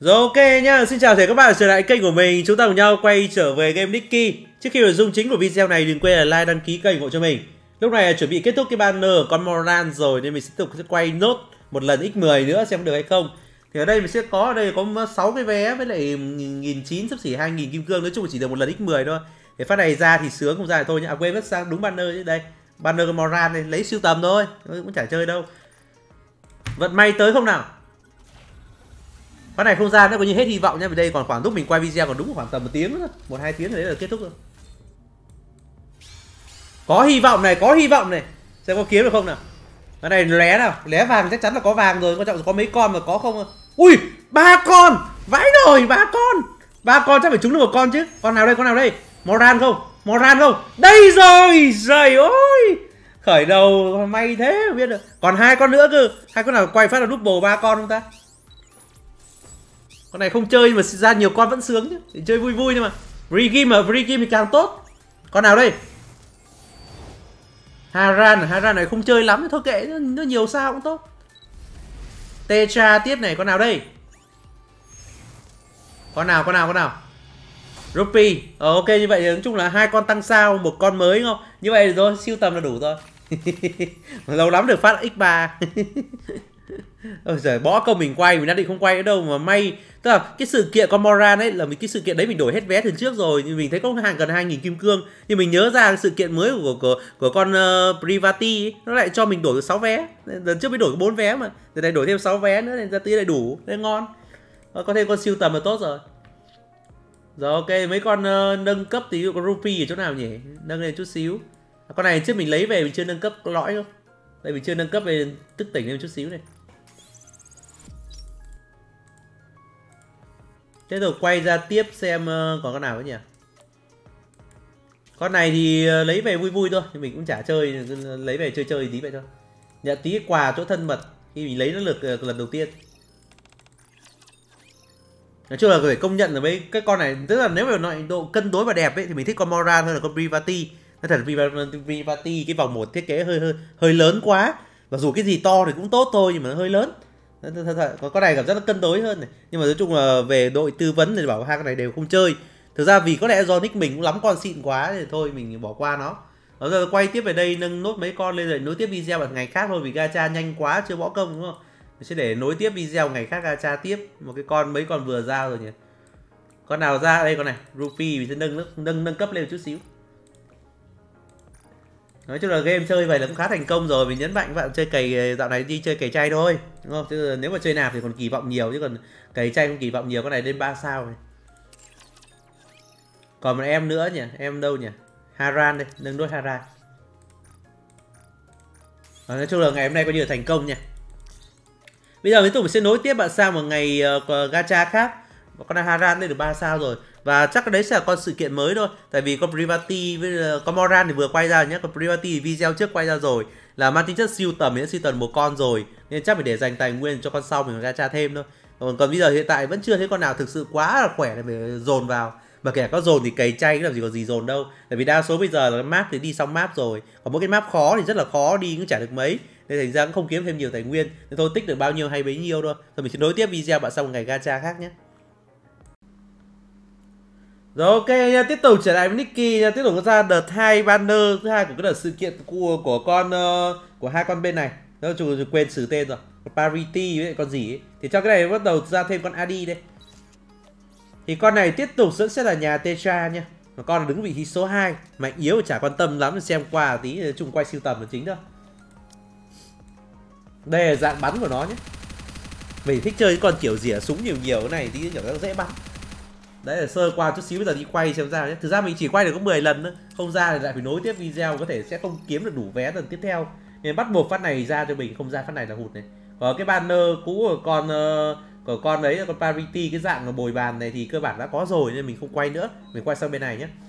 Rồi ok nhá, xin chào các bạn trở lại kênh của mình. Chúng ta cùng nhau quay trở về game Nicky. Trước khi nội dung chính của video này, đừng quên là like, đăng ký kênh ủng hộ cho mình. Lúc này chuẩn bị kết thúc cái banner của con Moran rồi, nên mình sẽ tiếp tục quay nốt một lần x10 nữa xem được hay không. Thì ở đây mình sẽ có 6 cái vé với lại 1.900 sắp xỉ 2.000 kim cương, nói chung chỉ được một lần x10 thôi. Để phát này ra thì sướng, không ra thì thôi nhá. À quên mất sang đúng banner chứ đây. Banner con Moran này lấy siêu tầm thôi, cũng chả chơi đâu. Vận may tới không nào? Phát này không ra nữa, coi như hết hy vọng nha. Vì đây còn khoảng lúc mình quay video còn đúng khoảng tầm 1 tiếng nữa, 1-2 tiếng đấy là kết thúc rồi. Có hy vọng này, có hy vọng này. Xem có kiếm được không nào. Cái này lé nào, lé vàng chắc chắn là có vàng rồi, quan trọng là có mấy con mà có không. Ui, 3 con, vãi rồi, 3 con. 3 con chắc phải trúng được một con chứ. Con nào đây, con nào đây? Moran không? Moran không? Đây rồi, trời ơi. Khởi đầu may thế không biết được. Còn 2 con nữa cơ. 2 con nào quay phát là double 3 con không ta? Con này không chơi mà ra nhiều con vẫn sướng chứ. Để chơi vui vui nhưng mà free game mà, free game thì càng tốt. Con nào đây? Haran này không chơi lắm, thôi kệ, nó nhiều sao cũng tốt. Tetra tiếp này, con nào đây? Con nào? Rupee. Ok, như vậy nói chung là 2 con tăng sao, 1 con mới không? Như vậy rồi, siêu tầm là đủ rồi. Lâu lắm được phát x3. Ôi giời, bỏ công mình quay, mình đã định không quay nữa đâu mà may. Tức là cái sự kiện con Moran ấy là cái sự kiện đấy mình đổi hết vé từ trước rồi, nhưng mình thấy có hàng gần 2.000 kim cương, nhưng mình nhớ ra cái sự kiện mới của con Privati ấy, nó lại cho mình đổi được 6 vé. Lần trước mới đổi 4 vé mà, giờ này đổi thêm 6 vé nữa nên ra tí lại đủ, nên ngon. Có thêm con siêu tầm là tốt rồi. Rồi ok, mấy con nâng cấp tí, con Rupee ở chỗ nào nhỉ? Nâng lên chút xíu. Con này trước mình lấy về mình chưa nâng cấp lõi không? Đây mình chưa nâng cấp về thức tỉnh lên chút xíu này. Thế rồi quay ra tiếp xem còn con nào nữa nhỉ? Con này thì lấy về vui vui thôi, thì mình cũng chả chơi, lấy về chơi tí vậy thôi. Nhận tí quà chỗ thân mật khi mình lấy nó được lần đầu tiên. Nói chung là phải công nhận là mấy cái con này, tức là nếu mà nói độ cân đối và đẹp ấy thì mình thích con Moran hơn là con Privati. Nói thật Privati cái vòng 1 thiết kế hơi lớn quá. Mặc dù cái gì to thì cũng tốt thôi nhưng mà nó hơi lớn. Thật, con này cảm giác nó cân đối hơn này. Nhưng mà nói chung là về đội tư vấn thì bảo hai con này đều không chơi. Thực ra vì có lẽ do nick mình cũng lắm con xịn quá thì thôi mình bỏ qua nó. Rồi giờ quay tiếp về đây nâng nốt mấy con lên rồi nối tiếp video vào ngày khác thôi, vì gacha nhanh quá chưa bỏ công đúng không? Mình sẽ để nối tiếp video ngày khác gacha tiếp. Một cái con, mấy con vừa ra rồi nhỉ. Con nào ra đây, con này Rupee mình sẽ nâng cấp lên một chút xíu. Nói chung là game chơi vậy là cũng khá thành công rồi. Mình nhấn mạnh các bạn chơi cày, dạo này đi chơi cày chay thôi đúng không? Chứ nếu mà chơi nạp thì còn kỳ vọng nhiều, chứ còn cày chay không kỳ vọng nhiều. Con này lên 3 sao này. Còn một em nữa nhỉ, em đâu nhỉ? Haran đây, nâng đốt Haran. Nói chung là ngày hôm nay coi như là thành công nha. Bây giờ mình sẽ nối tiếp bạn sang một ngày gacha khác. Con Haran đây được 3 sao rồi. Và chắc cái đấy sẽ là con sự kiện mới thôi. Tại vì con Privati với con Moran thì vừa quay ra nhé. Con Privati thì video trước quay ra rồi, là mang tính chất siêu tầm, mình đã siêu tầm một con rồi, nên chắc phải để dành tài nguyên cho con sau mình gacha thêm thôi. Còn bây giờ hiện tại vẫn chưa thấy con nào thực sự quá là khỏe để phải dồn vào. Mà kể có dồn thì cày chay làm gì có gì dồn đâu. Tại vì đa số bây giờ là map thì đi xong map rồi. Còn mỗi cái map khó thì rất là khó đi, cũng chả được mấy. Nên thành ra cũng không kiếm thêm nhiều tài nguyên. Nên thôi tích được bao nhiêu hay bấy nhiêu thôi. Rồi mình sẽ nối tiếp video bạn sau một ngày gacha khác nhé. Rồi ok nha, tiếp tục trở lại với Nicky nha, tiếp tục ra đợt 2 banner thứ hai của cái đợt sự kiện của con của hai con bên này. Nó quên xử tên rồi. Parity với con gì ấy. Thì trong cái này bắt đầu ra thêm con Adi đây. Thì con này tiếp tục sẽ là nhà Tetra nha. Mà con đứng vị trí số 2, mạnh yếu chả quan tâm lắm, xem qua tí, chung quay siêu tầm là chính thôi. Đây là dạng bắn của nó nhé. Mình thích chơi con kiểu rỉa súng nhiều cái này tí kiểu nó dễ bắn. Đấy là sơ qua chút xíu, bây giờ đi quay xem ra nhé. Thực ra mình chỉ quay được có 10 lần nữa, không ra thì lại phải nối tiếp video, có thể sẽ không kiếm được đủ vé lần tiếp theo. Nên bắt buộc phát này ra cho mình, không ra phát này là hụt này. Còn cái banner cũ của con đấy là con Parity, cái dạng bồi bàn này thì cơ bản đã có rồi nên mình không quay nữa, mình quay sang bên này nhé.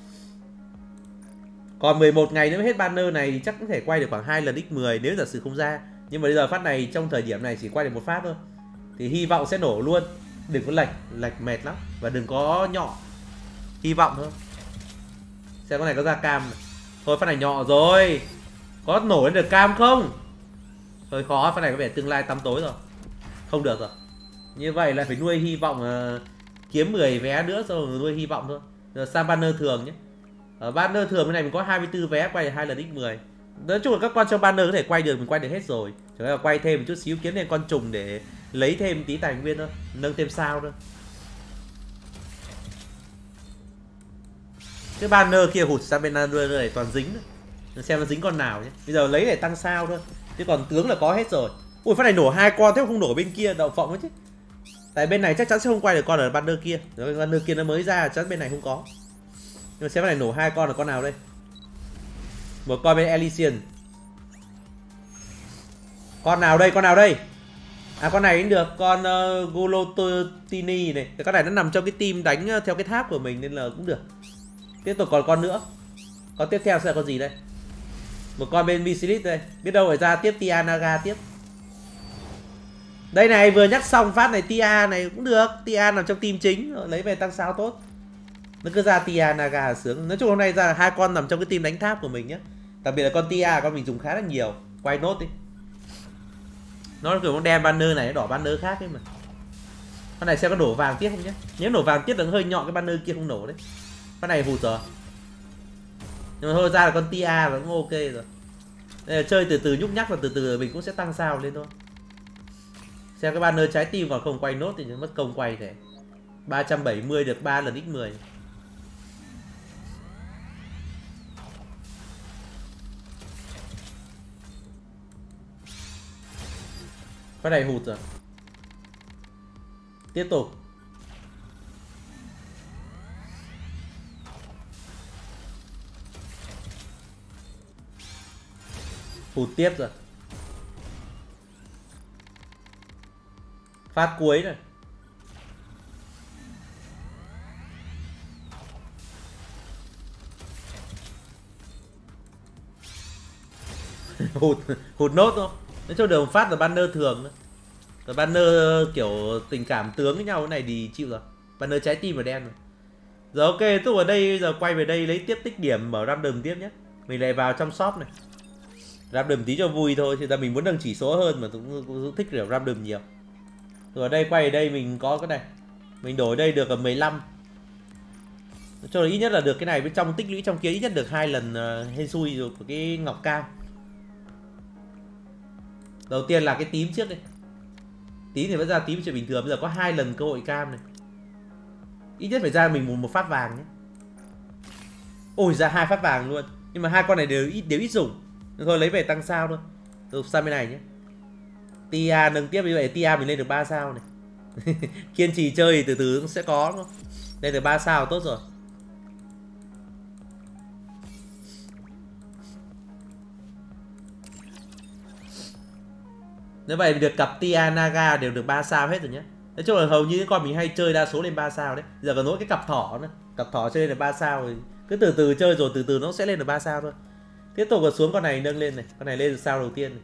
Còn 11 ngày nữa mới hết banner này thì chắc có thể quay được khoảng 2 lần x10 nếu giả sử không ra. Nhưng mà bây giờ phát này trong thời điểm này chỉ quay được một phát thôi. Thì hy vọng sẽ nổ luôn. Đừng có lệch mệt lắm. Và đừng có nhọ. Hy vọng thôi. Xem con này có ra cam này. Thôi phát này nhọ rồi. Có nổ lên được cam không? Hơi khó, phát này có vẻ tương lai tăm tối rồi. Không được rồi. Như vậy là phải nuôi hy vọng kiếm 10 vé nữa rồi nuôi hy vọng thôi. Rồi sang banner thường nhé. Ở banner thường cái này mình có 24 vé quay 2 lần x10. Nói chung là các con trong banner có thể quay được, mình quay được hết rồi. Chỉ là quay thêm một chút xíu kiếm thêm con trùng để lấy thêm tí tài nguyên thôi, nâng thêm sao thôi. Cái banner kia hụt sang bên banner này toàn dính nữa. Xem nó dính con nào nhé. Bây giờ lấy để tăng sao thôi. Chứ còn tướng là có hết rồi. Ui phát này nổ 2 con thế không nổ bên kia đậu phộng ấy chứ. Tại bên này chắc chắn sẽ không quay được con ở banner kia. Rồi banner kia nó mới ra chắc bên này không có. Nhưng mà xem cái này nổ 2 con là con nào đây? Một con bên Elysian. Con nào đây? Con nào đây? À con này cũng được, con Golotini này. Cái con này nó nằm trong cái team đánh theo cái tháp của mình nên là cũng được. Tiếp tục còn con nữa. Con tiếp theo sẽ là con gì đây? Một con bên Misilit đây. Biết đâu phải ra tiếp Tia Naga tiếp. Đây này vừa nhắc xong phát này Tia này cũng được. Tia nằm trong team chính, lấy về tăng sao tốt. Nó cứ ra Tia Naga là sướng. Nói chung hôm nay ra 2 con nằm trong cái team đánh tháp của mình nhé. Đặc biệt là con Tia, con mình dùng khá là nhiều. Quay nốt đi. Nó kiểu con đen banner này, đỏ banner khác ấy mà. Con này xem có nổ vàng tiếp không nhé. Nếu nổ vàng tiếp là hơi nhọn cái banner kia không nổ đấy. Con này hụt rồi. Nhưng mà thôi ra là con Tia là cũng ok rồi. Đây là chơi từ từ nhúc nhắc và từ từ mình cũng sẽ tăng sao lên thôi. Xem cái banner trái tim còn không quay nốt thì mất công quay thế. 370 được 3 lần x10. Cái này hụt rồi. Tiếp tục. Hụt tiếp rồi. Phát cuối này. hụt nốt thôi. Nói chung đường phát là banner thường nữa. Rồi banner kiểu tình cảm tướng với nhau cái này thì chịu rồi. Banner trái tim và đen rồi. Rồi ok, tôi ở đây bây giờ quay về đây lấy tiếp tích điểm mở random tiếp nhé. Mình lại vào trong shop này. Random tí cho vui thôi, thì ra mình muốn nâng chỉ số hơn mà cũng thích kiểu random nhiều. Rồi ở đây quay ở đây mình có cái này. Mình đổi đây được ở 15. Cho ít nhất là được cái này bên trong tích lũy trong kia ít nhất được 2 lần hên xui rồi của cái ngọc cam. Đầu tiên là cái tím trước đây. Tím thì vẫn ra tím chuyện bình thường, bây giờ có 2 lần cơ hội cam này. Ít nhất phải ra mình một phát vàng nhé. Ôi ra 2 phát vàng luôn. Nhưng mà 2 con này đều ít dùng. Nên thôi lấy về tăng sao thôi. Rồi sang bên này nhé. Tia nâng tiếp như vậy Tia mình lên được 3 sao này. Kiên trì chơi thì từ từ sẽ có đúng không? Lên được 3 sao tốt rồi. Nếu vậy được cặp Tia Naga đều được 3 sao hết rồi nhé. Nói chung là hầu như những con mình hay chơi đa số lên 3 sao đấy. Giờ còn nỗi cái cặp thỏ nữa. Cặp thỏ chơi lên được 3 sao rồi. Cứ từ từ chơi rồi từ từ nó sẽ lên được 3 sao thôi. Tiếp tục là xuống con này nâng lên này. Con này lên được sao đầu tiên này.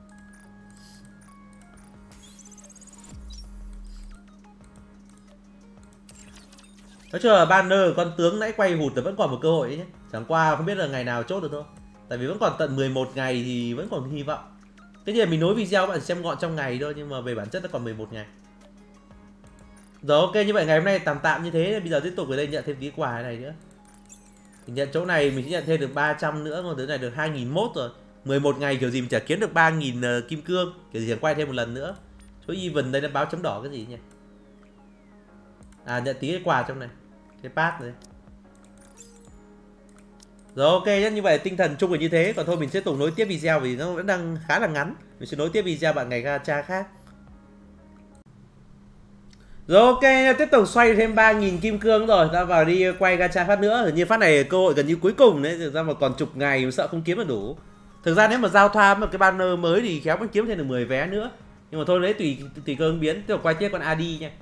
Nói chung là banner con tướng nãy quay hụt thì vẫn còn một cơ hội đấy nhé. Chẳng qua không biết là ngày nào chốt được thôi. Tại vì vẫn còn tận 11 ngày thì vẫn còn hy vọng. Tất nhiên là mình nối video các bạn xem gọn trong ngày thôi, nhưng mà về bản chất nó còn 11 ngày. Rồi ok, như vậy ngày hôm nay tạm như thế. Bây giờ tiếp tục ở đây nhận thêm tí quà này nữa. Thì nhận chỗ này mình sẽ nhận thêm được 300 nữa, còn thứ này được 2001 rồi. 11 ngày kiểu gì mình chả kiếm được 3000 kim cương, kiểu gì chẳng quay thêm một lần nữa. Chỗ even đây nó báo chấm đỏ cái gì nhỉ? À nhận tí cái quà trong này. Cái pass này. Rồi ok nhé, như vậy tinh thần chung là như thế. Còn thôi mình sẽ tục nối tiếp video vì nó vẫn đang khá là ngắn. Mình sẽ nối tiếp video bạn ngày gacha khác. Rồi ok, tiếp tục xoay thêm 3000 kim cương rồi. Ta vào đi quay gacha phát nữa. Như phát này cơ hội gần như cuối cùng đấy. Thực ra mà còn chục ngày sợ không kiếm được đủ. Thực ra nếu mà giao thoa một cái banner mới thì khéo vẫn kiếm thêm được 10 vé nữa. Nhưng mà thôi đấy tùy cơ ứng biến. Tiếp tục quay tiếp con Adi nha.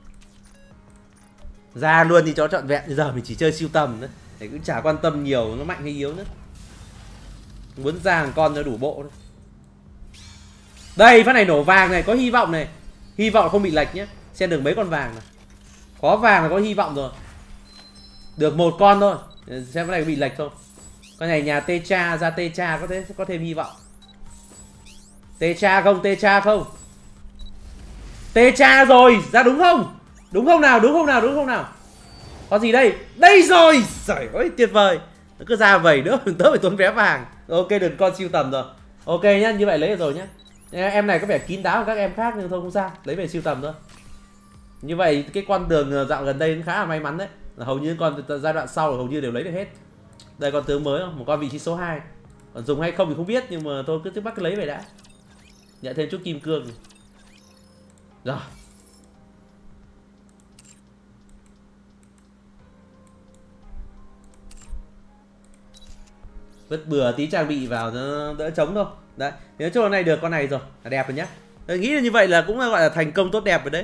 Ra luôn thì cho trọn vẹn. Bây giờ mình chỉ chơi siêu tầm nữa. Để cũng chả quan tâm nhiều nó mạnh hay yếu nữa. Muốn ra một con cho đủ bộ thôi. Đây phát này nổ vàng này, có hy vọng này. Hy vọng không bị lệch nhé. Xem được mấy con vàng này. Có vàng là có hy vọng rồi. Được một con thôi. Xem cái này có bị lệch không. Con này nhà Techa ra Techa có thêm hy vọng. Techa không, Techa không. Tê cha rồi, ra đúng không? Đúng không nào, đúng không nào, đúng không nào? Có gì đây? Đây rồi. Trời ơi tuyệt vời. Nó cứ ra vẩy nữa, tớ phải tốn vé vàng. Ok, được con siêu tầm rồi. Ok nhá, như vậy lấy được rồi nhá. Em này có vẻ kín đáo hơn các em khác nhưng thôi không sao, lấy về siêu tầm thôi. Như vậy cái con đường dạo gần đây khá là may mắn đấy. Hầu như con giai đoạn sau hầu như đều lấy được hết. Đây con tướng mới không? Một con vị trí số 2. Còn dùng hay không thì không biết nhưng mà tôi cứ bắt lấy về đã. Nhận thêm chút kim cương. Rồi. Vứt bừa tí trang bị vào nó đỡ trống thôi. Đấy, nếu chỗ này được con này rồi là đẹp rồi nhá. Tôi nghĩ là như vậy là cũng gọi là thành công tốt đẹp rồi đấy.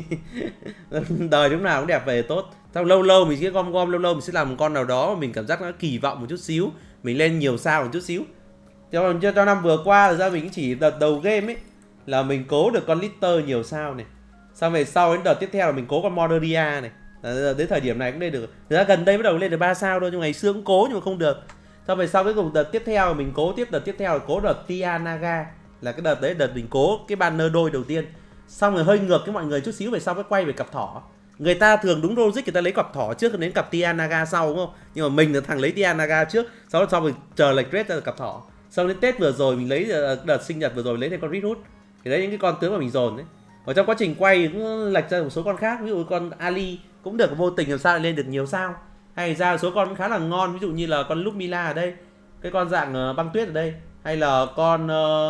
Đời lúc nào cũng đẹp về tốt. Sau lâu lâu mình sẽ gom lâu lâu mình sẽ làm một con nào đó mà mình cảm giác nó kỳ vọng một chút xíu, mình lên nhiều sao một chút xíu. Cho năm vừa qua là ra mình chỉ đợt đầu game ấy là mình cố được con Litter nhiều sao này. Xong về sau đến đợt tiếp theo là mình cố con Modelia này. Đến thời điểm này cũng lên được. Thực ra gần đây bắt đầu lên được 3 sao thôi, nhưng ngày xưa cũng cố nhưng mà không được. Xong về sau cái cùng đợt tiếp theo mình cố tiếp, đợt tiếp theo là cố đợt Tia Naga, là cái đợt đấy đợt mình cố cái banner đôi đầu tiên. Xong rồi hơi ngược cái mọi người chút xíu, về sau mới quay về cặp thỏ. Người ta thường đúng logic người ta lấy cặp thỏ trước đến cặp Tia Naga sau đúng không? Nhưng mà mình là thằng lấy Tia Naga trước, sau đó mình chờ lệch rate ra cặp thỏ. Xong đến Tết vừa rồi mình lấy đợt sinh nhật vừa rồi lấy thêm con Red Hood. Thì đấy những cái con tướng mà mình dồn đấy. Ở trong quá trình quay cũng lệch ra một số con khác, ví dụ con Ali cũng được, vô tình làm sao lại lên được nhiều sao. Hay ra số con khá là ngon, ví dụ như là con Lumila ở đây, cái con dạng băng tuyết ở đây, hay là con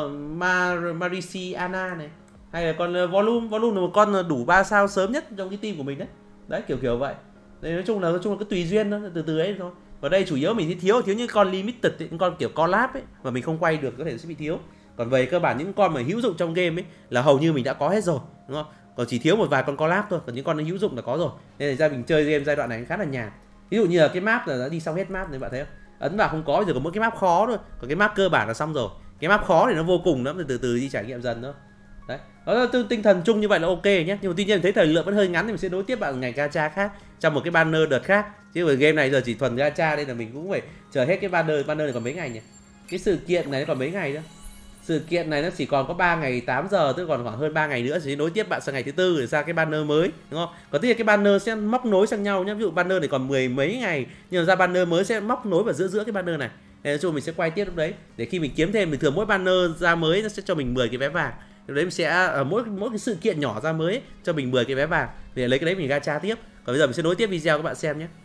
Marisi Anna này, hay là con Volume là một con đủ 3 sao sớm nhất trong cái team của mình đấy. Đấy kiểu vậy. Đấy, nói chung là cứ tùy duyên thôi, từ ấy thôi. Ở đây chủ yếu mình sẽ thiếu những con limited ấy, những con kiểu collab ấy mà mình không quay được có thể sẽ bị thiếu. Còn về cơ bản những con mà hữu dụng trong game ấy là hầu như mình đã có hết rồi, đúng không? Còn chỉ thiếu một vài con collab thôi, còn những con hữu dụng là có rồi. Nên là ra mình chơi game giai đoạn này khá là nhàn. Ví dụ như là cái map là đã đi xong hết map nên bạn thấy không? Ấn vào không có, bây giờ có mỗi cái map khó thôi, còn cái map cơ bản là xong rồi. Cái map khó thì nó vô cùng lắm, từ từ đi trải nghiệm dần thôi. Đấy, đó là tinh thần chung như vậy là ok nhé. Nhưng mà tuy nhiên thấy thời lượng vẫn hơi ngắn thì mình sẽ nối tiếp vào ngày gacha khác trong một cái banner đợt khác. Chứ ở game này giờ chỉ thuần gacha nên là mình cũng phải chờ hết cái banner này còn mấy ngày nhỉ? Cái sự kiện này nó còn mấy ngày nữa? Sự kiện này nó chỉ còn có 3 ngày 8 giờ, tức còn khoảng hơn 3 ngày nữa thì nối tiếp bạn sang ngày thứ tư để ra cái banner mới, đúng không? Còn tất nhiên cái banner sẽ móc nối sang nhau nhé. Ví dụ banner này còn 10 mấy ngày nhưng mà ra banner mới sẽ móc nối vào giữa cái banner này. Nên chung mình sẽ quay tiếp lúc đấy để khi mình kiếm thêm, bình thường mỗi banner ra mới nó sẽ cho mình 10 cái vé vàng. Lúc đấy mình sẽ mỗi cái sự kiện nhỏ ra mới cho mình 10 cái vé vàng để lấy cái đấy mình gacha tiếp. Còn bây giờ mình sẽ nối tiếp video các bạn xem nhé.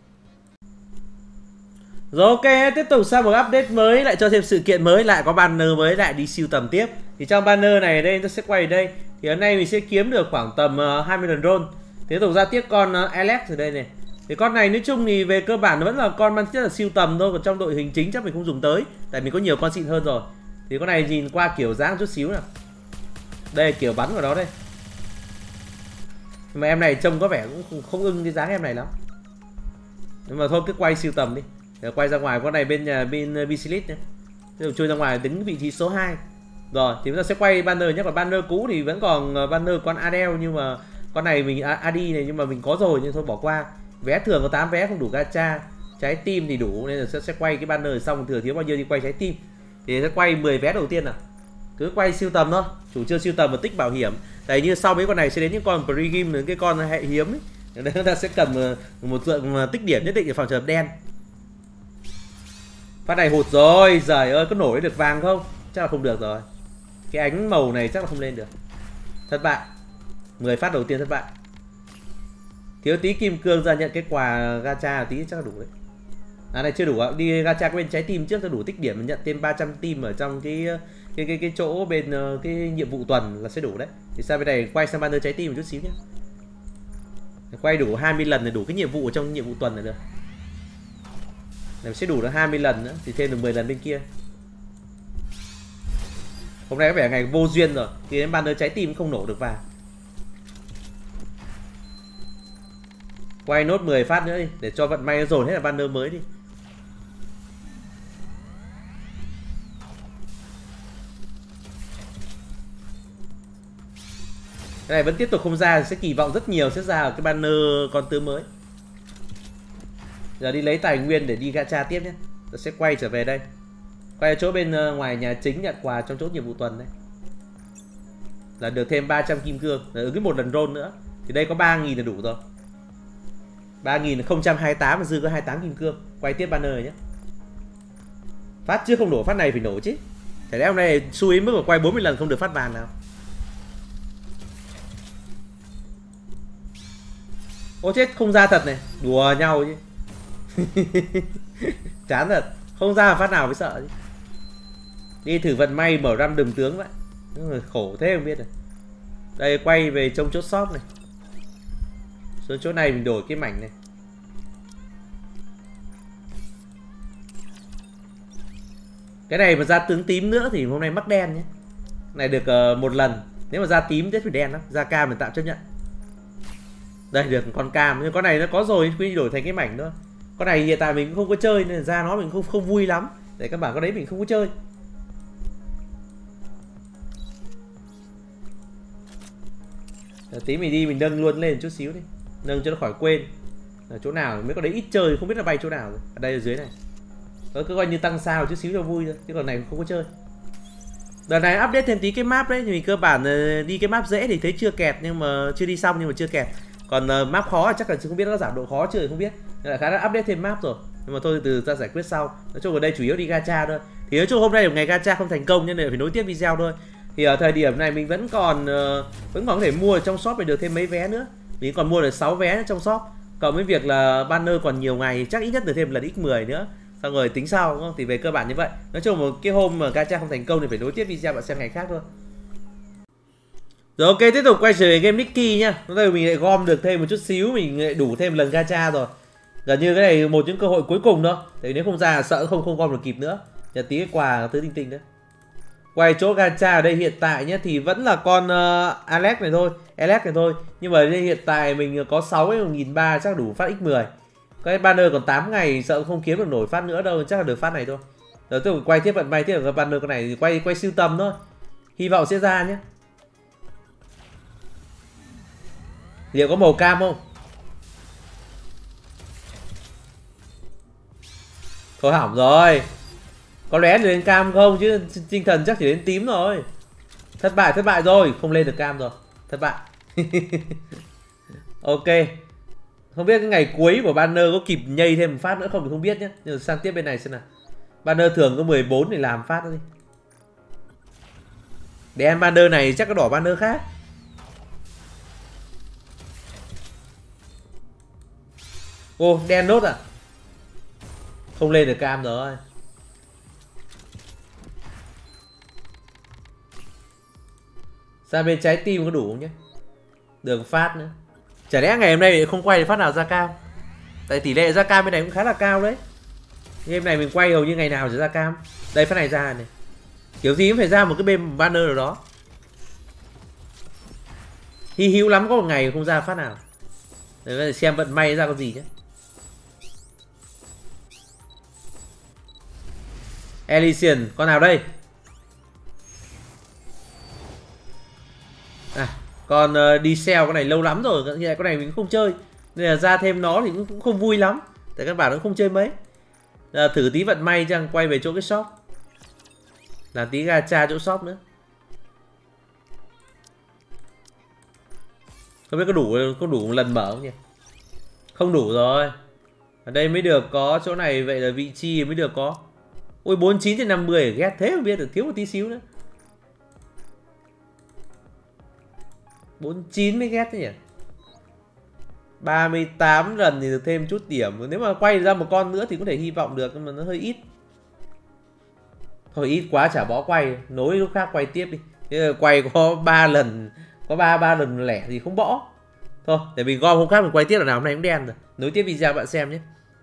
Rồi ok, tiếp tục sang một update mới, lại cho thêm sự kiện mới, lại có banner mới, lại đi siêu tầm tiếp. Thì trong banner này đây tôi sẽ quay ở đây. Thì hôm nay mình sẽ kiếm được khoảng tầm 20 lần roll. Tiếp tục ra tiếp con Alex ở đây này. Thì con này nói chung thì về cơ bản nó vẫn là con mang chất là siêu tầm thôi, còn trong đội hình chính chắc mình không dùng tới, tại mình có nhiều con xịn hơn rồi. Thì con này nhìn qua kiểu dáng chút xíu nào. Đây kiểu bắn của nó đây. Nhưng mà em này trông có vẻ cũng không ưng cái dáng em này lắm. Nhưng mà thôi cứ quay siêu tầm đi. Để quay ra ngoài con này bên Bisilit nhé. Chui ra ngoài đứng vị trí số 2. Rồi thì chúng ta sẽ quay banner nhé. Còn banner cũ thì vẫn còn banner con Adele, nhưng mà con này mình Adi này nhưng mà mình có rồi nhưng thôi bỏ qua. Vé thường có 8 vé không đủ gacha. Trái tim thì đủ nên là sẽ quay cái banner xong, thừa thiếu bao nhiêu đi quay trái tim. Thì sẽ quay 10 vé đầu tiên nào. Cứ quay siêu tầm thôi, chủ trương siêu tầm và tích bảo hiểm. Tại như sau mấy con này sẽ đến những con pre-game, những cái con hệ hiếm ấy. Nên chúng ta sẽ cần một lượng tích điểm nhất định để phòng trường hợp đen. Phát này hụt rồi, giời ơi, có nổi được vàng không? Chắc là không được rồi. Cái ánh màu này chắc là không lên được. Thất bại. 10 phát đầu tiên thất bại. Thiếu tí kim cương ra nhận kết quả gacha tí chắc là đủ đấy. À này chưa đủ ạ, đi gacha bên trái tim trước cho đủ tích điểm nhận thêm 300 tim ở trong cái chỗ bên cái nhiệm vụ tuần là sẽ đủ đấy. Thì sang bên này quay sang banner trái tim một chút xíu nhé. Quay đủ 20 lần để đủ cái nhiệm vụ ở trong nhiệm vụ tuần này được. Này sẽ đủ được 20 lần nữa thì thêm được 10 lần bên kia. Hôm nay có vẻ ngày vô duyên rồi, thì đến banner trái tim không nổ được vàng. Quay nốt 10 phát nữa đi để cho vận may nó dồn hết là banner mới đi. Cái này vẫn tiếp tục không ra, sẽ kỳ vọng rất nhiều sẽ ra ở cái banner con tướng mới. Giờ đi lấy tài nguyên để đi gacha tiếp nhé. Tôi sẽ quay trở về đây. Quay ở chỗ bên ngoài nhà chính nhận quà trong chỗ nhiệm vụ tuần đấy. là được thêm 300 kim cương, là cái một lần roll nữa. Thì đây có 3.000 là đủ rồi. 3.028 mà dư có 28 kim cương. Quay tiếp banner này nhé. Phát chưa không nổ, phát này phải nổ chứ. Thế lẽ hôm nay xui mức mà quay 40 lần không được phát vàng nào. Ô chết, không ra thật này. Đùa nhau chứ. Chán thật. Không ra phát nào mới sợ chứ. Đi thử vận may mở răm đừng tướng vậy. Khổ thế không biết rồi. Đây quay về trong chốt shop này. Xuống chỗ này mình đổi cái mảnh này. Cái này mà ra tướng tím nữa thì hôm nay mắc đen nhé. Này được một lần. Nếu mà ra tím rất phải đen lắm. Ra cam mình tạm chấp nhận. Đây được con cam. Nhưng con này nó có rồi, quy đổi thành cái mảnh thôi. Con này hiện tại mình cũng không có chơi nên ra nó mình không vui lắm. Để các bạn có đấy mình không có chơi. Tí mình đi mình nâng luôn lên chút xíu đi. Nâng cho nó khỏi quên. Ở chỗ nào mới có đấy ít chơi, không biết là bay chỗ nào rồi. Ở đây ở dưới này. Nó cứ coi như tăng sao chút xíu cho vui thôi. Chứ còn này không có chơi. Đợt này update thêm tí cái map đấy. Thì cơ bản đi cái map dễ thì thấy chưa kẹt. Nhưng mà chưa đi xong nhưng mà chưa kẹt. Còn map khó chắc là không biết nó giảm độ khó chưa thì không biết. Nên là khá là update thêm map rồi. Nhưng mà thôi từ ra giải quyết sau. Nói chung ở đây chủ yếu đi gacha thôi. Thì nói chung hôm nay là ngày gacha không thành công nên là phải nối tiếp video thôi. Thì ở thời điểm này mình vẫn còn có thể mua ở trong shop để được thêm mấy vé nữa. Mình còn mua được 6 vé trong shop. Cộng với việc là banner còn nhiều ngày chắc ít nhất được thêm lần x10 nữa. Xong rồi tính sau đúng không? Thì về cơ bản như vậy. Nói chung một cái hôm mà gacha không thành công thì phải nối tiếp video bạn xem ngày khác thôi. Rồi ok, tiếp tục quay trở về game Nicky nhá. Lúc đây mình lại gom được thêm một chút xíu, mình lại đủ thêm lần gacha rồi. Gần như cái này một những cơ hội cuối cùng thôi. Tại nếu không ra sợ không gom được kịp nữa. Nhờ tí cái quà thứ tinh tinh nữa. Quay chỗ gacha ở đây hiện tại nhé thì vẫn là con Alex này thôi, nhưng mà ở đây hiện tại mình có 6.300 chắc đủ phát x10. Cái banner còn 8 ngày sợ không kiếm được nổi phát nữa đâu, chắc là được phát này thôi. Rồi tôi quay tiếp vận may tiếp là banner con này thì quay siêu tầm thôi. Hy vọng sẽ ra nhé. Liệu có màu cam không? Thôi hỏng rồi. Có lẽ lên cam không chứ tinh thần chắc chỉ đến tím rồi. Thất bại rồi, không lên được cam rồi. Thất bại. Ok. Không biết cái ngày cuối của banner có kịp nhây thêm một phát nữa không thì không biết nhé. Nhưng sang tiếp bên này xem nào. Banner thường có 14 để làm phát đi. Đen banner này chắc có đỏ banner khác. Ô, đen nốt à? Không lên được cam rồi. Ra bên trái tim có đủ không nhé? Đường phát nữa. Chả lẽ ngày hôm nay không quay được phát nào ra cam? Tại tỷ lệ ra cam bên này cũng khá là cao đấy. Game này mình quay hầu như ngày nào sẽ ra cam. Đây phát này ra này. Kiểu gì cũng phải ra một cái bên banner nào đó. Hy hữu lắm có một ngày không ra phát nào. Để xem vận may ra con gì nhé. Elysian, con nào đây? À, còn đi sale con này lâu lắm rồi, con này mình không chơi. Nên là ra thêm nó thì cũng không vui lắm. Tại các bạn cũng không chơi mấy. Thử tí vận may chăng, quay về chỗ cái shop. Làm tí gacha chỗ shop nữa. Không biết có đủ một lần mở không nhỉ? Không đủ rồi. Ở đây mới được có chỗ này, vậy là vị trí mới được có. Ôi 49 trên 50 ghét thế không biết được, thiếu một tí xíu nữa. 49 mới ghét thế nhỉ. 38 lần thì được thêm chút điểm. Nếu mà quay ra một con nữa thì có thể hy vọng được, nhưng mà nó hơi ít. Thôi ít quá chả bỏ quay, nối lúc khác quay tiếp đi. Thế là quay có 3 lần, có 3 lần lẻ thì không bỏ. Thôi để mình gom hôm khác mình quay tiếp, là nào hôm nay cũng đen rồi. Nối tiếp video bạn xem nhé.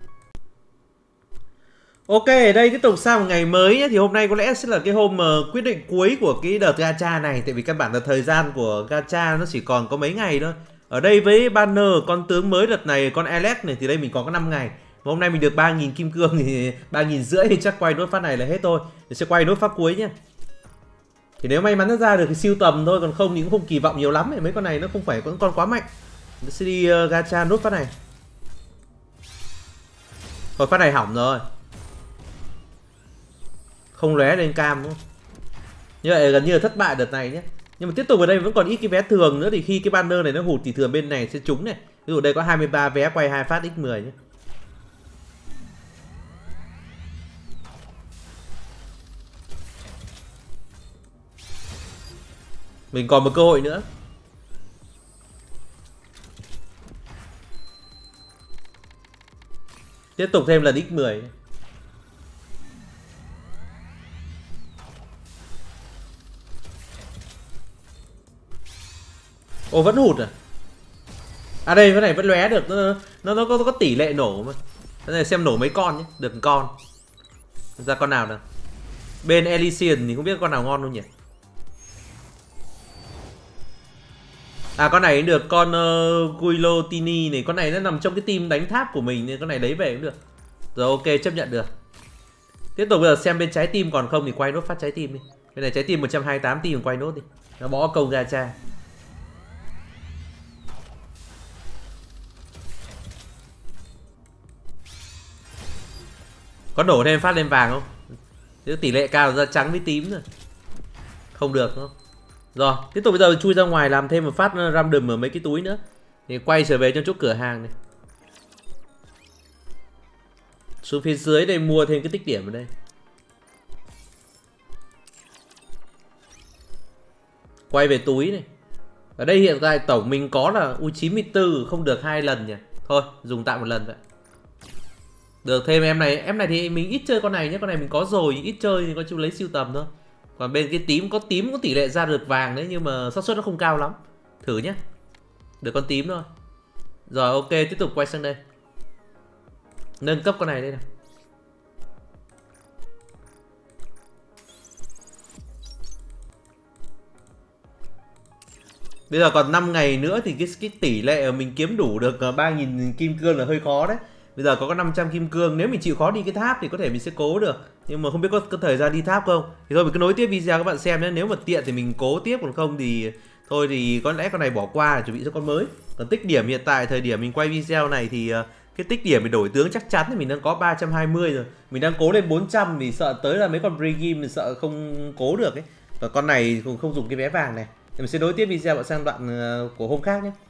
Ok, ở đây tiếp tục sang một ngày mới nhé. Thì hôm nay có lẽ sẽ là cái hôm quyết định cuối của cái đợt gacha này. Tại vì căn bản là thời gian của gacha nó chỉ còn có mấy ngày thôi. Ở đây với banner con tướng mới đợt này, con Alex này, thì đây mình còn có 5 ngày. Và hôm nay mình được 3.000 kim cương thì 3.500 thì chắc quay nốt phát này là hết thôi. Thì sẽ quay nốt phát cuối nhé. Thì nếu may mắn nó ra được thì siêu tầm thôi, còn không thì cũng không kỳ vọng nhiều lắm. Mấy con này nó không phải con quá mạnh. Nó sẽ đi gacha nốt phát này. Rồi phát này hỏng rồi. Không lóe lên cam đúng không? Như vậy gần như là thất bại đợt này nhé. Nhưng mà tiếp tục ở đây vẫn còn ít cái vé thường nữa, thì khi cái banner này nó hụt thì thường bên này sẽ trúng này. Ví dụ đây có 23 vé quay 2 phát x10 nhé. Mình còn một cơ hội nữa. Tiếp tục thêm lần x10. Ồ vẫn hụt à? À đây cái này vẫn lóe được, nó có tỷ lệ nổ mà. Cái này xem nổ mấy con nhé, được một con. Ra con nào nào? Bên Elysian thì không biết con nào ngon đâu nhỉ. À con này được con Guillotini này, con này nó nằm trong cái team đánh tháp của mình nên con này lấy về cũng được. Rồi ok, chấp nhận được. Tiếp tục bây giờ xem bên trái tim còn không thì quay nốt phát trái tim đi. Bên này trái tim 128 tim quay nốt đi. Nó bỏ câu gacha. Có nổ thêm phát lên vàng không? Chứ tỷ lệ cao ra trắng với tím rồi. Không được đúng không? Rồi, tiếp tục bây giờ chui ra ngoài làm thêm một phát random ở mấy cái túi nữa. Thì quay trở về trong chỗ cửa hàng này. Xuống phía dưới đây mua thêm cái tích điểm ở đây. Quay về túi này. Ở đây hiện tại tổng mình có là U94 không được 2 lần nhỉ. Thôi, dùng tạm một lần vậy. Được thêm em này thì mình ít chơi con này nhé, con này mình có rồi, ít chơi thì có chung lấy siêu tầm thôi. Còn bên cái tím có tỷ lệ ra được vàng đấy, nhưng mà xác suất nó không cao lắm. Thử nhé. Được con tím thôi. Rồi ok, tiếp tục quay sang đây. Nâng cấp con này đây nào. Bây giờ còn 5 ngày nữa thì cái tỷ lệ mình kiếm đủ được 3.000 kim cương là hơi khó đấy. Bây giờ có 500 kim cương, nếu mình chịu khó đi cái tháp thì có thể mình sẽ cố được. Nhưng mà không biết có thời gian đi tháp không. Thì thôi mình cứ nối tiếp video các bạn xem nhé. Nếu mà tiện thì mình cố tiếp, còn không thì thôi thì có lẽ con này bỏ qua để chuẩn bị cho con mới. Còn tích điểm hiện tại thời điểm mình quay video này thì cái tích điểm để đổi tướng chắc chắn thì mình đang có 320 rồi. Mình đang cố lên 400 vì sợ tới là mấy con pre-game mình sợ không cố được ấy. Và con này cũng không dùng cái vé vàng này. Thì mình sẽ nối tiếp video bạn sang đoạn của hôm khác nhé.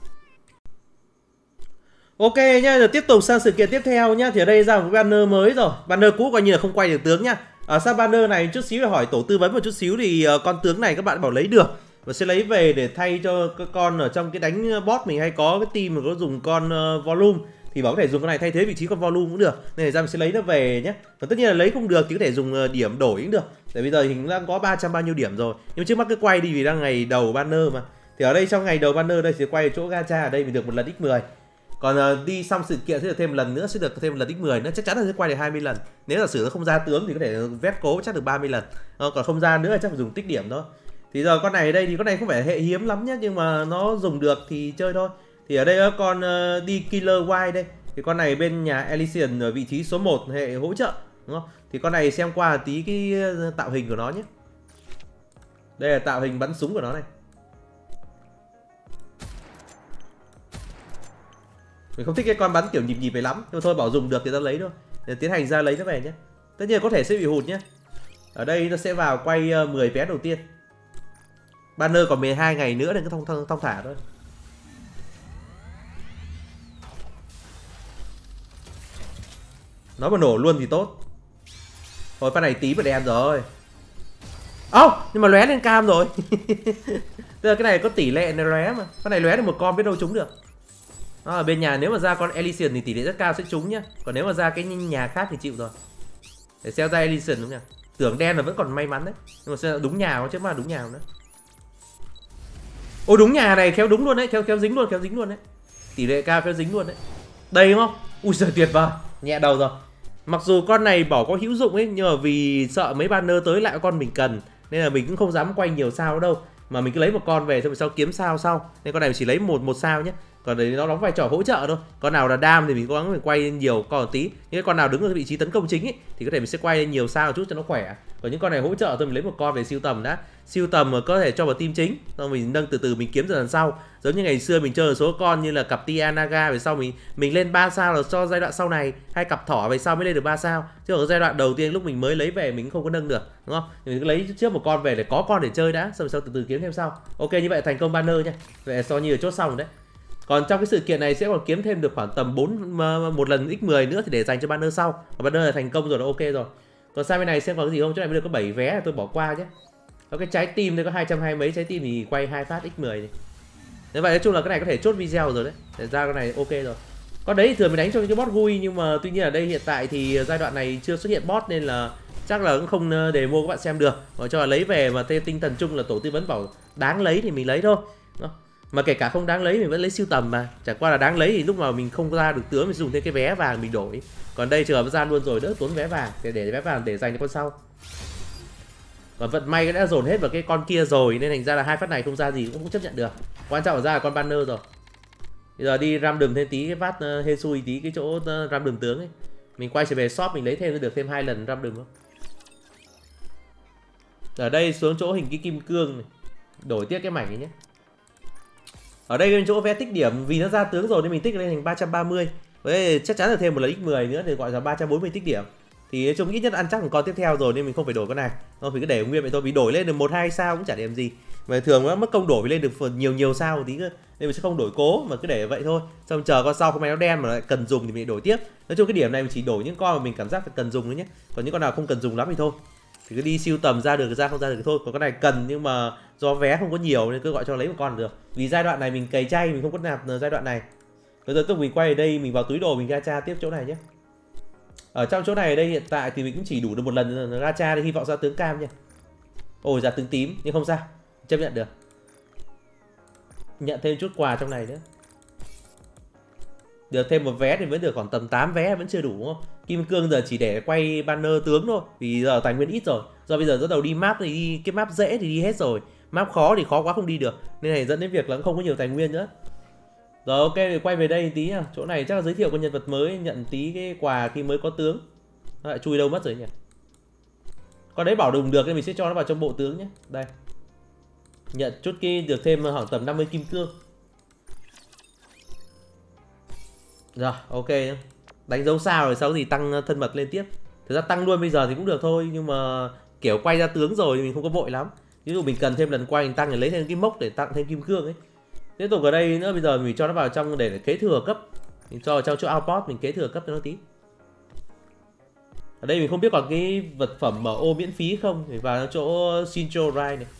Ok nhá, rồi tiếp tục sang sự kiện tiếp theo nhá. Thì ở đây ra một banner mới rồi. Banner cũ coi như là không quay được tướng nhá. Ở sang banner này chút xíu để hỏi tổ tư vấn một chút xíu thì con tướng này các bạn bảo lấy được và sẽ lấy về để thay cho các con ở trong cái đánh boss mình hay có cái team mà có dùng con volume thì bảo có thể dùng con này thay thế vị trí con volume cũng được. Nên ra mình sẽ lấy nó về nhé. Và tất nhiên là lấy không được thì có thể dùng điểm đổi cũng được. Tại bây giờ thì mình đang có 300 bao nhiêu điểm rồi. Nhưng trước mắt cứ quay đi vì đang ngày đầu banner mà. Thì ở đây trong ngày đầu banner đây sẽ quay chỗ gacha ở đây mình được một lần x10. Còn đi xong sự kiện sẽ được thêm một lần nữa, sẽ được thêm một lần x10 nữa, chắc chắn là sẽ quay được 20 lần. Nếu giả sử nó không ra tướng thì có thể vét cố chắc được 30 lần. Còn không ra nữa chắc phải dùng tích điểm thôi. Thì giờ con này ở đây thì con này không phải hệ hiếm lắm nhé, nhưng mà nó dùng được thì chơi thôi. Thì ở đây có con đi Killer White đây. Thì con này bên nhà Elysian ở vị trí số 1 hệ hỗ trợ, đúng không? Thì con này xem qua tí cái tạo hình của nó nhé. Đây là tạo hình bắn súng của nó này. Mình không thích cái con bắn kiểu nhịp nhịp này lắm, nhưng mà thôi bảo dùng được thì ta lấy thôi. Để tiến hành ra lấy nó về nhé. Tất nhiên có thể sẽ bị hụt nhé. Ở đây nó sẽ vào quay 10 vé đầu tiên. Banner còn 12 ngày nữa nên cứ thong thả thôi. Nó mà nổ luôn thì tốt. Thôi phát này tí và đen rồi. Nhưng mà lóe lên cam rồi. Tức là cái này có tỷ lệ nó lóe mà. Cái này lóe được một con biết đâu trúng được. Nó ở bên nhà nếu mà ra con Elysian thì tỷ lệ rất cao sẽ trúng nhá. Còn nếu mà ra cái nhà khác thì chịu rồi. Để xeo ra Elysian đúng nhỉ. Tưởng đen là vẫn còn may mắn đấy. Nhưng mà sẽ đúng nhà chứ mà đúng nhà nữa. Ôi đúng nhà này khéo đúng luôn đấy, khéo dính luôn đấy. Tỷ lệ cao khéo dính luôn đấy. Đây đúng không? Ui giời tuyệt vời. Nhẹ đầu rồi. Mặc dù con này bỏ có hữu dụng ấy, nhưng mà vì sợ mấy banner tới lại con mình cần nên là mình cũng không dám quay nhiều sao đâu. Mà mình cứ lấy một con về xong rồi sau kiếm sao sau. Nên con này chỉ lấy một sao nhé. Còn đấy nó đóng vai trò hỗ trợ thôi. Con nào là đam thì mình cố gắng mình quay nhiều con tí. Nhưng con nào đứng ở vị trí tấn công chính ấy thì có thể mình sẽ quay nhiều sao một chút cho nó khỏe. Còn những con này hỗ trợ tôi mình lấy một con về siêu tầm đã. Siêu tầm mà có thể cho vào team chính, rồi mình nâng từ từ mình kiếm dần sau. Giống như ngày xưa mình chơi số con như là cặp Tia Naga, về sau mình lên 3 sao là cho giai đoạn sau này, hay cặp thỏ về sau mới lên được 3 sao. Chứ ở giai đoạn đầu tiên lúc mình mới lấy về mình không có nâng được, đúng không? Mình cứ lấy trước một con về để có con để chơi đã, xong sau từ từ kiếm thêm sau. Ok, như vậy thành công banner nha. Vậy so như là chốt xong đấy. Còn trong cái sự kiện này sẽ còn kiếm thêm được khoảng tầm 1 lần x10 nữa thì để dành cho banner sau. Còn banner là thành công rồi, là ok rồi. Còn sang bên này xem còn cái gì không? Chỗ này bây giờ có 7 vé tôi bỏ qua nhé. Có cái trái tim đây có 220 mấy trái tim thì quay 2 phát x10 này. Thế vậy nói chung là cái này có thể chốt video rồi đấy. Để ra cái này ok rồi. Con đấy thì thường mình đánh cho những cái bot vui, nhưng mà tuy nhiên ở đây hiện tại thì giai đoạn này chưa xuất hiện bot nên là chắc là cũng không demo các bạn xem được. Mà cho là lấy về mà tinh thần chung là tổ tư vấn bảo đáng lấy thì mình lấy thôi. Đó. Mà kể cả không đáng lấy mình vẫn lấy siêu tầm mà. Chẳng qua là đáng lấy thì lúc mà mình không ra được tướng mình dùng thêm cái vé vàng mình đổi. Còn đây trường hợp ra luôn rồi đỡ tốn vé vàng, để vé vàng để dành cho con sau. Và vận may đã dồn hết vào cái con kia rồi nên thành ra là 2 phát này không ra gì cũng không chấp nhận được. Quan trọng là ra là con banner rồi. Bây giờ đi ram đùm thêm tí cái phát hên xui tí cái chỗ ram đùm tướng ấy. Mình quay trở về shop mình lấy thêm được thêm 2 lần ram đùm không. Ở đây xuống chỗ hình cái kim cương này. Đổi tiếp cái mảnh ấy nhé. Ở đây bên chỗ vé tích điểm vì nó ra tướng rồi nên mình tích lên thành 330. Với chắc chắn là thêm một lần x10 nữa thì gọi là 340 tích điểm. Thì nói chung ít nhất ăn chắc một con tiếp theo rồi nên mình không phải đổi con này. Thôi thì cứ để nguyên vậy thôi, vì đổi lên được 1-2 sao cũng chả điểm gì. Mà thường nó mất công đổi lên được nhiều sao một tí cơ. Nên mình sẽ không đổi cố mà cứ để vậy thôi. Xong chờ con sau con máy nó đen mà lại cần dùng thì mình đổi tiếp. Nói chung cái điểm này mình chỉ đổi những con mà mình cảm giác phải cần dùng thôi nhé. Còn những con nào không cần dùng lắm thì thôi. Thì cứ đi siêu tầm ra được ra không ra được thì thôi. Còn con này cần nhưng mà do vé không có nhiều nên cứ gọi cho lấy một con được. Vì giai đoạn này mình cày chay mình không có nạp giai đoạn này. Bây giờ mình quay ở đây mình vào túi đồ mình gacha tiếp chỗ này nhé. Ở trong chỗ này ở đây hiện tại thì mình cũng chỉ đủ được một lần gacha để hy vọng ra tướng cam nha. Ôi ra tướng tím nhưng không sao, chấp nhận được. Nhận thêm chút quà trong này nữa. Được thêm một vé thì vẫn được khoảng tầm 8 vé vẫn chưa đủ đúng không? Kim cương giờ chỉ để quay banner tướng thôi. Vì giờ tài nguyên ít rồi. Do bây giờ bắt đầu đi map thì đi cái map dễ thì đi hết rồi. Map khó thì khó quá không đi được. Nên này dẫn đến việc là cũng không có nhiều tài nguyên nữa. Rồi ok thì quay về đây tí nha. Chỗ này chắc là giới thiệu con nhân vật mới, nhận tí cái quà khi mới có tướng. Nó lại chui đâu mất rồi nhỉ? Con đấy bảo đùng được nên mình sẽ cho nó vào trong bộ tướng nhé. Đây. Nhận chút kia được thêm khoảng tầm 50 kim cương. Rồi ok. Đánh dấu sao rồi sau thì tăng thân mật lên tiếp. Thực ra tăng luôn bây giờ thì cũng được thôi. Nhưng mà kiểu quay ra tướng rồi thì mình không có vội lắm. Ví dụ mình cần thêm lần quay mình tăng thì lấy thêm cái mốc để tặng thêm kim cương ấy. Tiếp tục ở đây nữa bây giờ mình cho nó vào trong để kế thừa cấp. Mình cho vào trong chỗ outpost mình kế thừa cấp cho nó tí. Ở đây mình không biết còn cái vật phẩm mở ô miễn phí không. Mình vào chỗ Shinjo Rai này.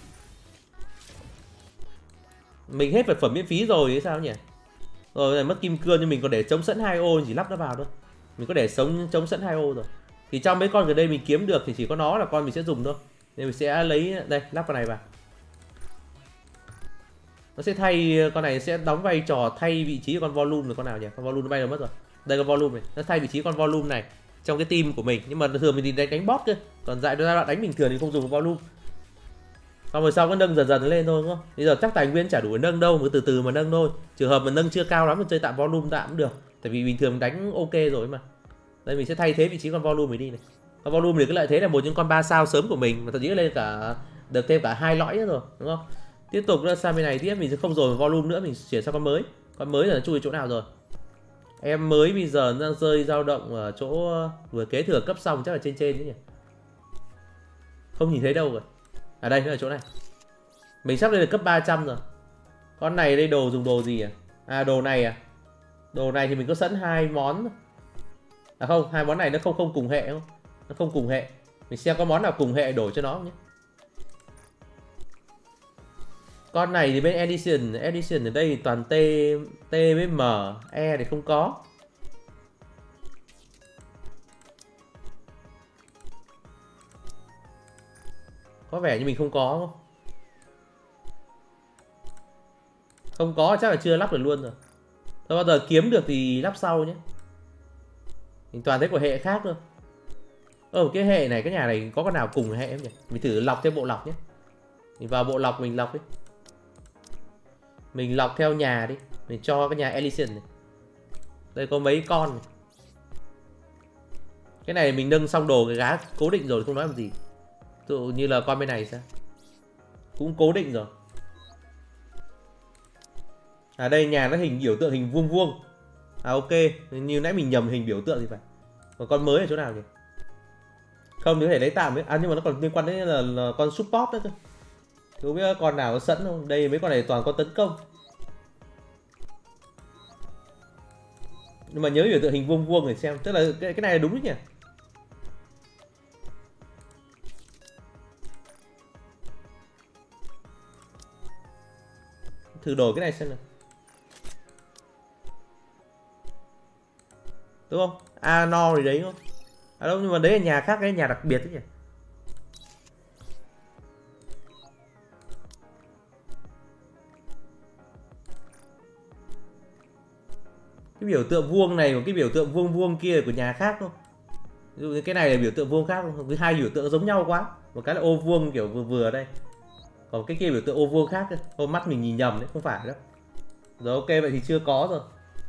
Mình hết vật phẩm miễn phí rồi thì sao nhỉ? Rồi này mất kim cương nhưng mình còn để chống sẵn 2 ô chỉ lắp nó vào thôi. Mình có để chống sẵn 2 ô rồi. Thì trong mấy con gần đây mình kiếm được thì chỉ có nó là con mình sẽ dùng thôi. Nên mình sẽ lấy đây lắp con này vào. Nó sẽ thay con này sẽ đóng vai trò thay vị trí của con volume là con nào nhỉ? Con volume nó bay đâu mất rồi. Đây con volume này, nó thay vị trí con volume này trong cái team của mình, nhưng mà thường mình thì đánh boss cơ. Còn giai đoạn đánh bình thường thì không dùng volume. Xong rồi sau có nâng dần dần lên thôi đúng không? Bây giờ chắc tài nguyên chả đủ để nâng đâu, cứ từ từ mà nâng thôi. Trường hợp mà nâng chưa cao lắm thì chơi tạm volume tạm cũng được. Tại vì bình thường đánh ok rồi mà. Đây mình sẽ thay thế vị trí con volume này đi này. Con volume thì cái lợi thế là một những con 3 sao sớm của mình mà thậm chí lên cả được thêm cả 2 lõi nữa rồi, đúng không? Tiếp tục ra sang bên này tiếp mình sẽ không rồi volume nữa, mình chuyển sang con mới. Con mới là chui chỗ nào rồi? Em mới bây giờ đang rơi dao động ở chỗ vừa kế thừa cấp xong chắc là trên đấy nhỉ. Không nhìn thấy đâu rồi. À đây nó ở chỗ này. Mình sắp lên được cấp 300 rồi. Con này đây đồ dùng đồ gì à? À đồ này à? Đồ này thì mình có sẵn 2 món. À không, 2 món này nó không cùng hệ không? Nó không cùng hệ. Mình xem có món nào cùng hệ đổi cho nó nhé. Con này thì bên Edition ở đây toàn T với M, E thì không có. Có vẻ như mình không có không? Không có chắc là chưa lắp được luôn rồi. Thôi bao giờ kiếm được thì lắp sau nhé. Mình toàn thấy của hệ khác thôi. Cái hệ này, cái nhà này có con nào cùng hệ không nhỉ? Mình thử lọc theo bộ lọc nhé. Mình vào bộ lọc mình lọc đi. Mình lọc theo nhà đi. Mình cho cái nhà Ellison này. Đây có mấy con này. Cái này mình nâng xong đồ cái gá cố định rồi không nói làm gì. Ví dụ như là con bên này sao? Cũng cố định rồi. À đây nhà nó hình biểu tượng hình vuông vuông. À ok, như nãy mình nhầm hình biểu tượng thì phải. Còn con mới ở chỗ nào nhỉ? Không, nếu thể lấy tạm ấy. À nhưng mà nó còn liên quan đến là con support nữa cơ. Không biết con nào nó sẵn không? Đây mấy con này toàn con tấn công. Nhưng mà nhớ biểu tượng hình vuông vuông để xem. Tức là cái này là đúng đấy nhỉ? Thử đổi cái này xem nào. Đúng không? À no thì đấy không? À đâu, nhưng mà đấy là nhà khác, cái nhà đặc biệt đấy nhỉ? Cái biểu tượng vuông này và cái biểu tượng vuông vuông kia là của nhà khác không? Ví dụ như cái này là biểu tượng vuông khác không? Với hai biểu tượng giống nhau quá. Một cái là ô vuông kiểu vừa vừa đây. Còn cái kia biểu tượng ô vuông khác. Hôm mắt mình nhìn nhầm đấy, không phải đâu. Rồi ok, vậy thì chưa có rồi.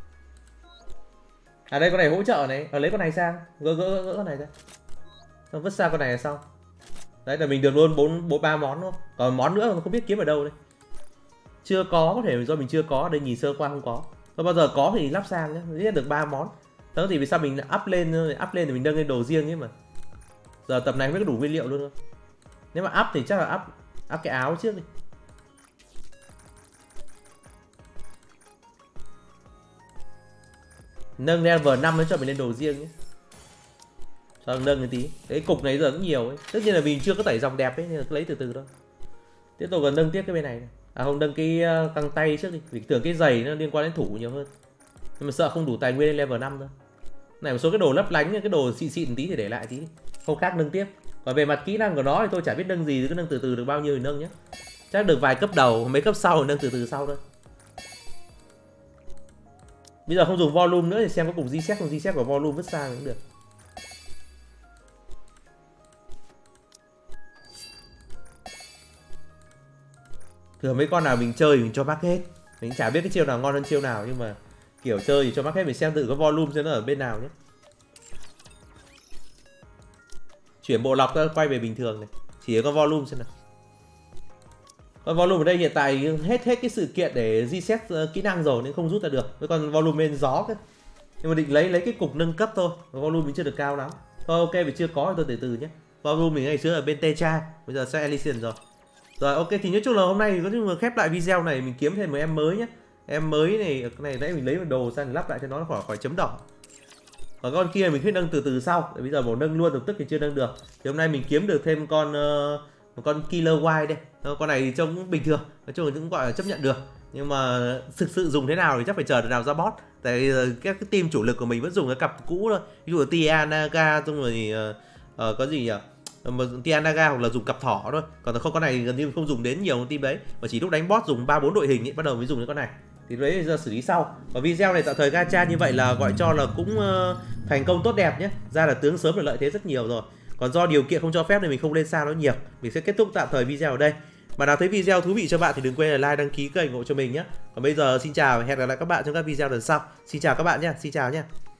À đây con này hỗ trợ này, lấy con này sang, gỡ con này ra. Xong vứt sang con này là xong. Đấy là mình được luôn 3 món đúng không? Còn món nữa mà không biết kiếm ở đâu đấy. Chưa có thể do mình chưa có, đây nhìn sơ qua không có. Thôi bao giờ có thì lắp sang nhé, giết được 3 món. Đó thì vì sao mình up lên thì mình nâng lên đồ riêng ấy mà. Giờ tập này mới có đủ nguyên liệu luôn không? Nếu mà up thì chắc là up cái áo trước đi. Nâng level 5 mới cho mình lên đồ riêng nhé. Cho nâng cái tí. Cái cục này giờ rất nhiều ấy. Tất nhiên là mình chưa có tẩy dòng đẹp ấy nên là cứ lấy từ từ thôi. Tiếp tục còn nâng tiếp cái bên này. À không, nâng cái căng tay trước đi. Vì tưởng cái giày nó liên quan đến thủ nhiều hơn. Nhưng mà sợ không đủ tài nguyên lên level 5 thôi. Này một số cái đồ lấp lánh, cái đồ xịn xịn tí thì để lại tí. Không khác nâng tiếp. Còn về mặt kỹ năng của nó thì tôi chả biết nâng gì, cứ nâng từ từ được bao nhiêu thì nâng nhé. Chắc được vài cấp đầu, mấy cấp sau thì nâng từ từ sau thôi. Bây giờ không dùng volume nữa thì xem có cùng reset không, reset của volume vứt sang cũng được. Thường mấy con nào mình chơi mình cho mắc hết. Mình chả biết cái chiêu nào ngon hơn chiêu nào, nhưng mà kiểu chơi thì cho mắc hết, mình xem tự có volume xem nó ở bên nào nhé. Chuyển bộ lọc ra quay về bình thường này, chỉ có volume xem nào. Con volume ở đây hiện tại hết cái sự kiện để reset kỹ năng rồi nên không rút ra được. Với con volume bên gió cơ. Nhưng mà định lấy cái cục nâng cấp thôi, volume mình chưa được cao lắm. Thôi ok, vì chưa có thì tôi từ từ nhé. Volume mình ngày xưa ở bên Tetra, bây giờ sẽ Elysian rồi. Rồi ok, thì nói chung là hôm nay có chung là khép lại video này, mình kiếm thêm một em mới nhé. Em mới này, cái này nãy mình lấy một đồ sang lắp lại cho nó khỏi chấm đỏ. Còn con kia mình cứ nâng từ từ sau, bây giờ bảo nâng luôn lập tức thì chưa nâng được. Thì hôm nay mình kiếm được thêm một con Killer White đây. Con này thì trông cũng bình thường, nói chung là cũng gọi là chấp nhận được. Nhưng mà thực sự dùng thế nào thì chắc phải chờ nào ra boss. Tại cái team chủ lực của mình vẫn dùng cái cặp cũ thôi. Ví dụ là Tia Naga, xong rồi có gì nhỉ? Tia Naga hoặc là dùng cặp thỏ thôi. Còn không, con này gần như không dùng đến nhiều team đấy. Mà chỉ lúc đánh boss dùng 3-4 đội hình ấy, bắt đầu mới dùng đến con này. Thì đấy giờ xử lý sau. Và video này tạm thời gacha như vậy là gọi cho là cũng thành công tốt đẹp nhé. Ra là tướng sớm được lợi thế rất nhiều rồi. Còn do điều kiện không cho phép nên mình không lên sao nó nhiều. Mình sẽ kết thúc tạm thời video ở đây. Mà nào thấy video thú vị cho bạn thì đừng quên là like, đăng ký kênh ủng hộ cho mình nhé. Còn bây giờ xin chào và hẹn gặp lại các bạn trong các video lần sau. Xin chào các bạn nhé. Xin chào nhé.